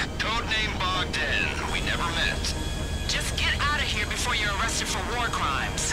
Codename Bogdan. We never met. Just get out of here before you're arrested for war crimes.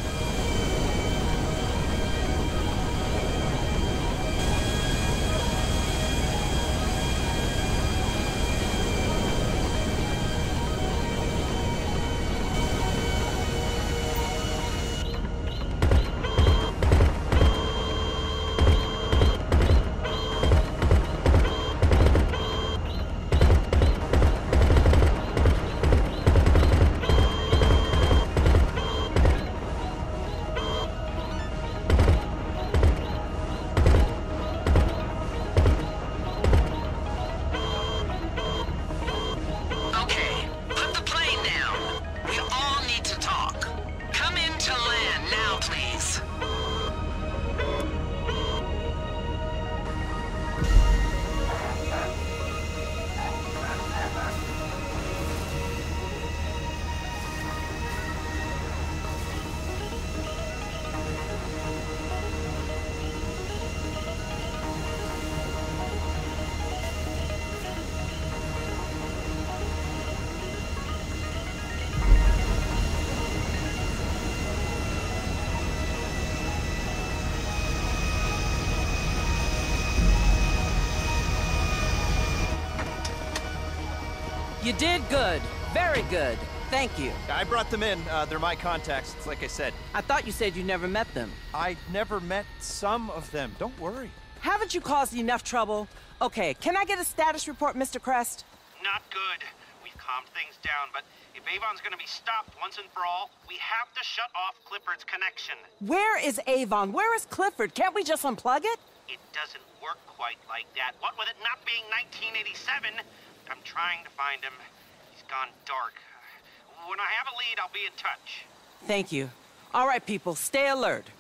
You did good. Very good. Thank you. I brought them in. They're my contacts, like I said. I thought you said you never met them. I never met some of them. Don't worry. Haven't you caused enough trouble? Okay, can I get a status report, Mr. Crest? Not good. We've calmed things down, but if Avon's gonna be stopped once and for all, we have to shut off Clifford's connection. Where is Avon? Where is Clifford? Can't we just unplug it? It doesn't work quite like that. What with it not being 1987, I'm trying to find him. He's gone dark. When I have a lead, I'll be in touch. Thank you. All right, people, stay alert.